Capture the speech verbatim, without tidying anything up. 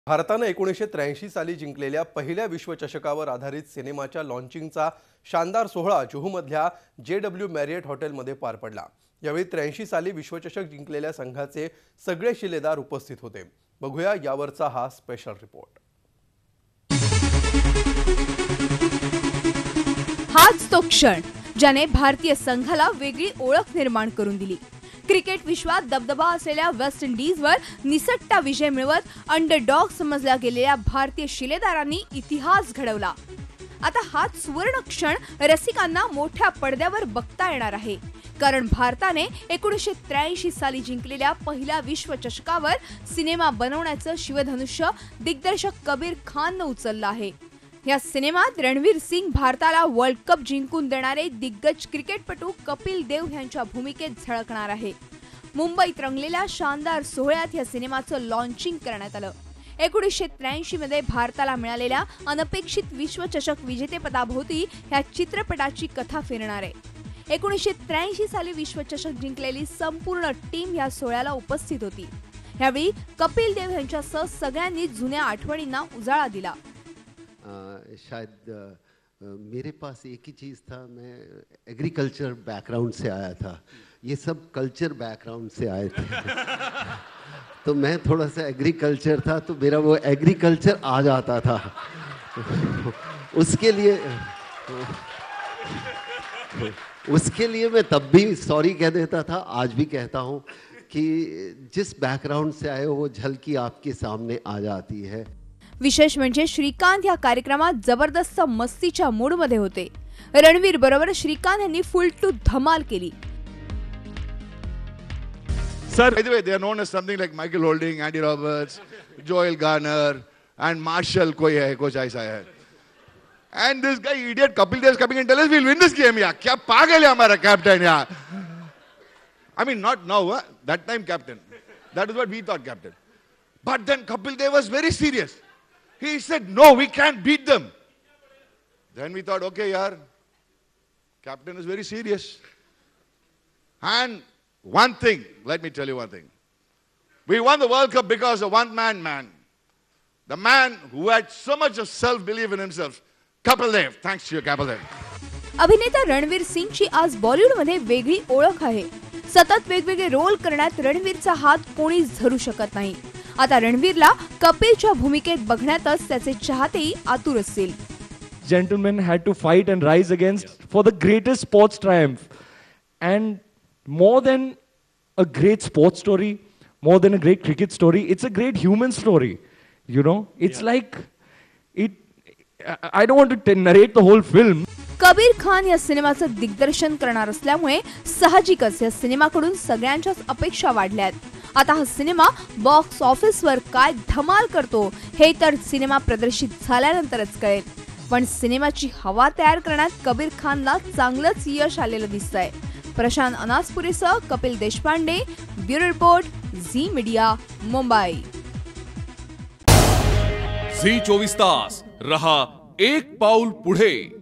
भारताने एकोणीसशे त्र्याऐंशी साली जिंकलेल्या पहिल्या विश्वचषकावर आधारित सिनेमाच्या लॉन्चिंगचा शानदार सोहळा जुहूमधल्या जे डब्ल्यू मॅरियट हॉटेलमध्ये पार पडला। यावेळी त्र्याऐंशी साली विश्वचषक जिंकलेल्या संघाचे सगळे शिलेदार उपस्थित होते। बघूया यावरचा हा स्पेशल रिपोर्ट। हाच तो क्षण ज्याने भारतीय संघाला वेगळी ओळख निर्माण करून दिली। क्रिकेट विश्वात दबदबा असलेल्या वेस्ट इंडीजवर निसटता विजय मिळवत अंडरडॉग समजल्या गेलेल्या भारतीय शिलेदारांनी इतिहास घडवला। आता हाच सुवर्ण क्षण रसिकांना मोठ्या पडद्यावर बघता येणार आहे, कारण भारताने एकोणीसशे त्र्याऐंशी साली जिंकलेल्या पहिल्या विश्वचषकावर सिनेमा बनवण्याचं शिवधनुष्य दिग्दर्शक कबीर खाननं उचललं आहे। या सिनेमात रणवीर सिंग भारताला वर्ल्ड कप जिंकून देणारे दिग्गज क्रिकेटपटू कपिल देव यांच्या भूमिकेत झळकणार आहे। मुंबईत रंगलेल्या शानदार सोहळ्यात या सिनेमाचं लॉन्चिंग करण्यात आलं। एकोणीसशे त्र्याऐंशी मध्ये भारताला मिळालेल्या अनपेक्षित विश्वचषक विजेतेपदाभोवती या चित्रपटाची कथा फिरणार आहे। एकोणीसशे त्र्याऐंशी साली विश्वचषक जिंकलेली संपूर्ण टीम या सोहळ्याला उपस्थित होती। यावेळी कपिल देव यांच्यासह सगळ्यांनी जुन्या आठवणींना उजाळा दिला। आ, शायद आ, मेरे पास एक ही चीज़ था, मैं एग्रीकल्चर बैकग्राउंड से आया था, ये सब कल्चर बैकग्राउंड से आए थे। तो मैं थोड़ा सा एग्रीकल्चर था, तो मेरा वो एग्रीकल्चर आ जाता था। उसके लिए उसके लिए मैं तब भी सॉरी कह देता था, आज भी कहता हूँ कि जिस बैकग्राउंड से आए हो वो झलकी आपके सामने आ जाती है। विशेष म्हणजे श्रीकांत या कार्यक्रमात जबरदस्त मस्तीच्या मूड मध्ये होते। रणवीर बरोबर श्रीकांत यांनी फुल टू धमाल केली। Sir, by the way, they are known as something like Michael Holding, Andy Roberts, Joel Garner, and Marshall कोई है, कुछ ऐसा है। And this guy idiot Kapil Dev is coming and tell us we'll win this game यार, क्या पागल है हमारा captain यार। I mean not now, huh? That time captain. That is what we thought captain. But then Kapil Dev was very serious. He said, no, we can't beat them. Then we thought, okay, yaar, captain is very serious. And one thing, let me tell you one thing. We won the World Cup because of one man, man. The man who had so much of self-belief in himself, Kapil Dev. Thanks to you, Kapil Dev. अभिनेता रणवीर सिंगची आज बॉलिवूडमध्ये वेगळी ओळख आहे। सतत वेगवेगळे role करण्यात रणवीरचा हात कोणीच धरू शकत नाही। आता रणवीरला कपिलच्या भूमिकेत बघण्यातच त्याचे चाहतेही आतुर असतील। Gentlemen had to fight and rise against for the greatest sports triumph, and more than a great sports story, more than a great cricket story, it's a great human story. You know, it's yeah. like it. I don't want to narrate the whole film. Kabir Khan या सिनेमाचं दिग्दर्शन करणार असल्यामुळे साहजिकच या सिनेमाकडून सगळ्यांच्याच अपेक्षा वाढल्यात। आता हा सिनेमा बॉक्स ऑफिसवर काय धमाल करतो हे तर सिनेमा प्रदर्शित झाल्यानंतरच कळेल, पण सिनेमाची हवा तयार करण्यात कबीर खानला चांगलंच यश आलेलं दिसतंय। प्रशांत अनासपुरेसह Kapil Deshpande, bureau report, Zee Media, Mumbai. Zee चोवीस तास रहा एक पाऊल पुढे।